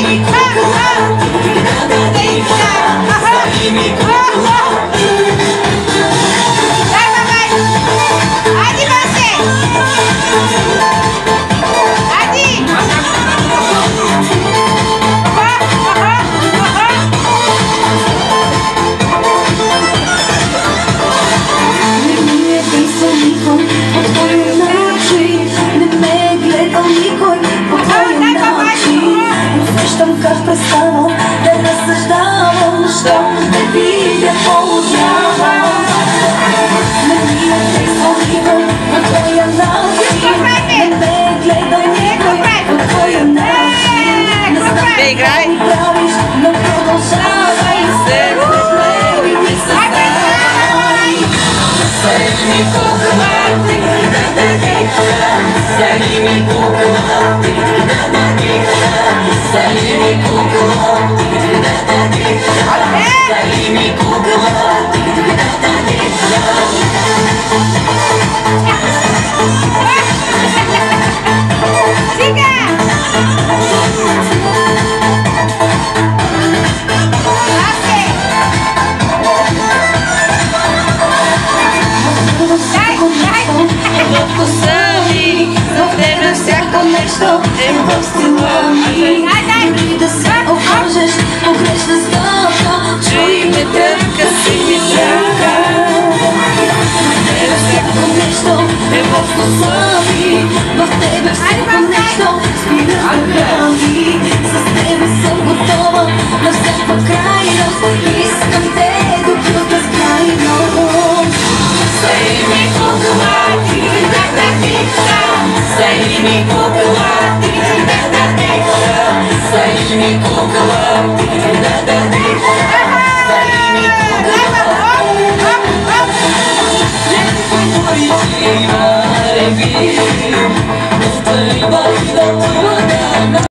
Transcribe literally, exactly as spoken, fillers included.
Как преставам да разсъждавам, щом те видя по-отявам. Не ми е присвоивам по твоя начин, не ме гледай никой по твоя начин. Не знам какво ми правиш, но продължавай се влюбляй и ми създавай. Сели ми кукла, ти да да диха, сели ми кукла, ти да да диха. Сели ми кукла, ти да да диха, сели ми кукла, ти да да диха. Сега! В вкуса ми, в тебе всяко нещо е в стила ми. Дори да се окажеш погрешна стока, чуй ме търка си ми тръка. В тебе всяко нещо е в вкуса ми, в тебе всяко нещо спира духа ми. С тебе съм готова на всяка крайност, искам те до безкрайно. Сели ми кукла, ти да да диха, сели ми кукла, ти да да диха, сели ми кукла, ти да да диха, сели ми кукла.